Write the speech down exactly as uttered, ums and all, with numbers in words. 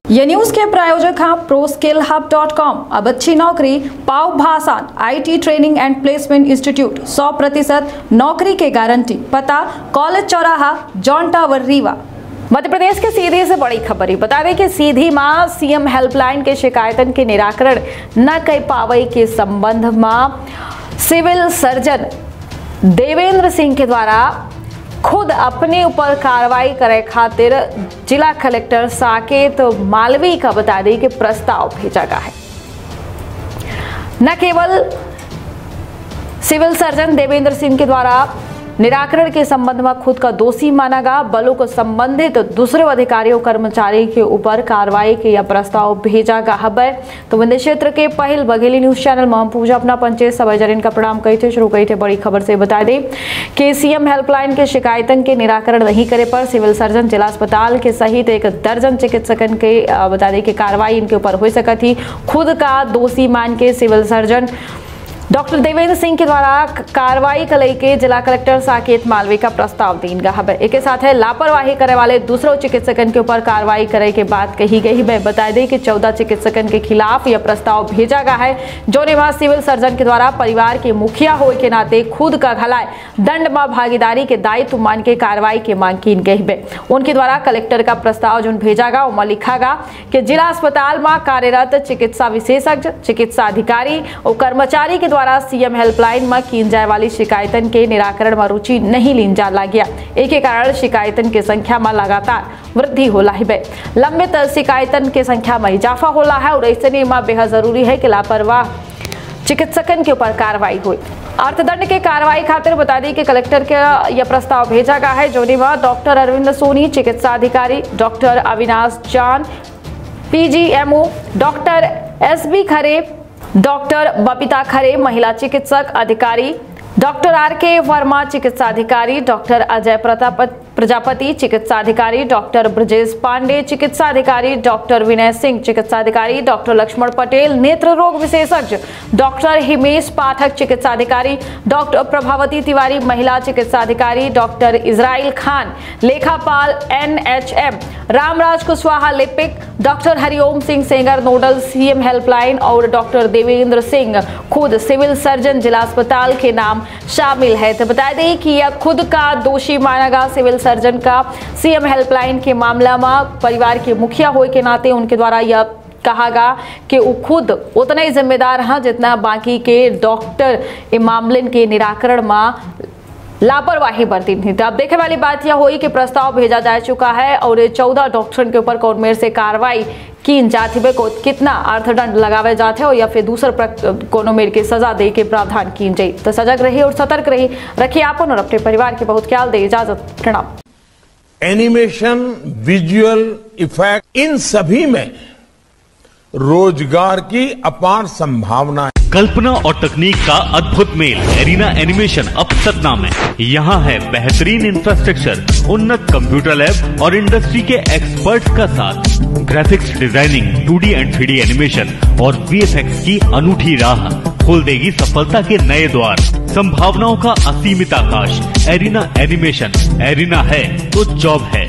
ये न्यूज के प्रायोजक हैं pro skill hub dot com. अब अच्छी नौकरी पाओ Bhasha IT training and placement institute, सौ प्रतिशत नौकरी के गारंटी। पता कॉलेज चौराहा, जॉन टावर, रीवा। मध्य प्रदेश के सीधी से बड़ी खबर। बता दें कि सीधी मां सीएम हेल्पलाइन के शिकायतन के निराकरण न कर पावे के संबंध में सिविल सर्जन देवेंद्र सिंह के द्वारा खुद अपने ऊपर कार्रवाई करे खातिर जिला कलेक्टर साकेत मालवी का बता दें कि प्रस्ताव भेजा गया है। न केवल सिविल सर्जन देवेंद्र सिंह के द्वारा निराकरण के संबंध में खुद का दोषी माना गया, बलों को संबंधित दूसरे अधिकारियों कर्मचारी के ऊपर कार्रवाई के यह प्रस्ताव भेजा गया है। तो विंध्य क्षेत्र के पहल बघेली न्यूज चैनल में पूजा अपना पंचायत सभा जरिन का प्रणाम कही थे शुरू कही थे बड़ी खबर से बता दें कि सीएम हेल्पलाइन के शिकायतन के निराकरण नहीं करे पर सिविल सर्जन जिला अस्पताल के सहित एक दर्जन चिकित्सकन के बता दें कि कार्रवाई इनके ऊपर हो सका थी। खुद का दोषी मान के civil surgeon doctor Devendra Singh के द्वारा कार्रवाई को लेकर जिला कलेक्टर साकेत मालवी का प्रस्ताव दीन गया है। एक साथ है लापरवाही करने वाले दूसरों चिकित्सकन के ऊपर कार्रवाई करे के बात कही गई है। बता दें कि चौदह चिकित्सकन के खिलाफ यह प्रस्ताव भेजा गया है, जो निवास सिविल सर्जन के द्वारा परिवार के मुखिया होने के नाते खुद का घलाय दंड में भागीदारी के दायित्व मान के कार्रवाई की मांग की गई है। उनके द्वारा कलेक्टर का प्रस्ताव जो भेजा गया उनमें लिखा गया कि जिला अस्पताल में कार्यरत चिकित्सा विशेषज्ञ, चिकित्सा अधिकारी और कर्मचारी के द्वारा सीएम हेल्पलाइन में की जाए वाली शिकायतन के निराकरण में रुचि नहीं लीन जा गया। एक के कारण शिकायतन की संख्या में लगातार वृद्धि होला है। लंबित शिकायतन की संख्या में इजाफा होला है और ऐसे में बेहद जरूरी है कि लापरवाह चिकित्सकन के ऊपर कार्रवाई हुई। अर्थदंड के कार्रवाई खातिर बता दी कि कलेक्टर के यह प्रस्ताव भेजा गया है, जो डॉक्टर अरविंद सोनी चिकित्सा अधिकारी, doctor Avinash Jaan PGMO, doctor S B Khare, doctor Babita Khare महिला चिकित्सक अधिकारी, डॉक्टर आर के वर्मा चिकित्सा अधिकारी, डॉक्टर अजय प्रताप प्रजापति चिकित्सा अधिकारी, डॉक्टर ब्रजेश पांडे चिकित्सा अधिकारी, डॉक्टर विनय सिंह चिकित्सा अधिकारी, डॉक्टर लक्ष्मण पटेल नेत्र रोग विशेषज्ञ, डॉक्टर हिमेश पाठक चिकित्सा अधिकारी, डॉक्टर प्रभावती तिवारी महिला चिकित्सा अधिकारी, डॉक्टर इजराइल खान लेखापाल एनएचएम, रामराज कुशवाहा लिपिक, doctor Hariom Singh Sengar nodal CM helpline और डॉक्टर देवेंद्र सिंह खुद सिविल सर्जन जिला अस्पताल के नाम शामिल है। तो बता दें कि यह खुद का दोषी माना गया सिविल सर्जन का सीएम हेल्पलाइन के मामला में परिवार के मुखिया होने के नाते उनके द्वारा यह कहा गया कि वो खुद उतना ही जिम्मेदार हैं जितना बाकी के डॉक्टर इस मामले के निराकरण में लापरवाही बरती थी। तो अब देखने वाली बात यह हुई कि प्रस्ताव भेजा जा चुका है और चौदह डॉक्टरों के ऊपर कौन मेर से कार्रवाई की जाती है, को कितना अर्थदंड लगावे जाते और या फिर दूसरे कोनो मेर के सजा दे के प्रावधान की जाए। तो सजग रही और सतर्क रही, रखिए आपन और अपने परिवार के बहुत ख्याल दे। इजाजत, प्रणाम। एनिमेशन, विजुअल इफेक्ट, इन सभी में रोजगार की अपार संभावना है। कल्पना और तकनीक का अद्भुत मेल एरिना एनिमेशन अब सतना में। यहाँ है बेहतरीन इंफ्रास्ट्रक्चर, उन्नत कंप्यूटर लैब और इंडस्ट्री के एक्सपर्ट्स का साथ। Graphics designing, two D and three D animation और वीएफएक्स की अनूठी राह खोल देगी सफलता के नए द्वार। संभावनाओं का असीमित आकाश। एरिना एनिमेशन, एरिना है तो जॉब है।